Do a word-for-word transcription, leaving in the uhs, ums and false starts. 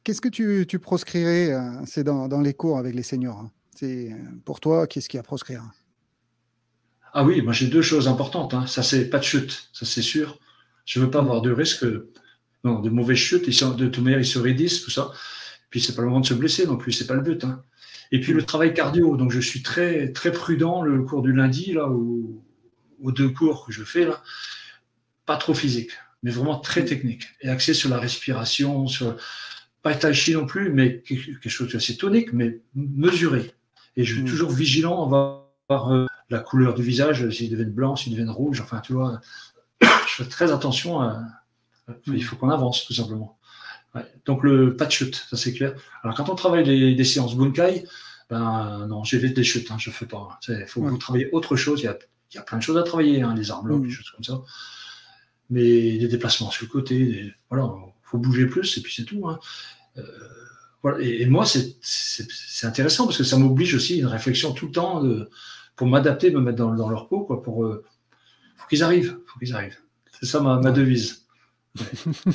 qu'est-ce que tu, tu proscrirais, euh, c'est dans, dans les cours avec les seniors, hein. C'est, euh, pour toi, qu'est-ce qu'il y a à proscrire? Ah oui, moi j'ai deux choses importantes, hein. Ça, c'est pas de chute, ça c'est sûr. Je veux pas Hmm. avoir de risque, euh, non, de mauvaises chutes. Ils sont, de toute manière, ils se raidissent, tout ça. Puis c'est pas le moment de se blesser non plus, c'est pas le but, hein. Et puis le Hmm. travail cardio, donc je suis très très prudent le cours du lundi là, ou aux deux cours que je fais là, pas trop physique, mais vraiment très Hmm. technique et axé sur la respiration, sur pas tai chi non plus, mais quelque chose d'assez tonique, mais mesuré. Et je suis Hmm. toujours vigilant à voir euh, la couleur du visage, s'il devient blanc, s'il devient rouge, enfin tu vois, je fais très attention à, il Hmm. faut qu'on avance tout simplement. Ouais. Donc le pas de chute, ça c'est clair. Alors quand on travaille les, des séances bunkai, ben non, j'évite les chutes, hein, je fais pas. Il faut que Ouais. vous travaillez autre chose. Il y a, il y a plein de choses à travailler, hein, les armes lock, des Hmm. choses comme ça. Mais des déplacements sur le côté, des, voilà, faut bouger plus et puis c'est tout, hein. Euh, voilà. Et, et, moi c'est intéressant parce que ça m'oblige aussi une réflexion tout le temps de, pour m'adapter, me mettre dans, dans leur peau, quoi. Pour euh, faut qu'ils arrivent, faut qu'ils arrivent. C'est ça ma, ma Ouais. devise. Ouais.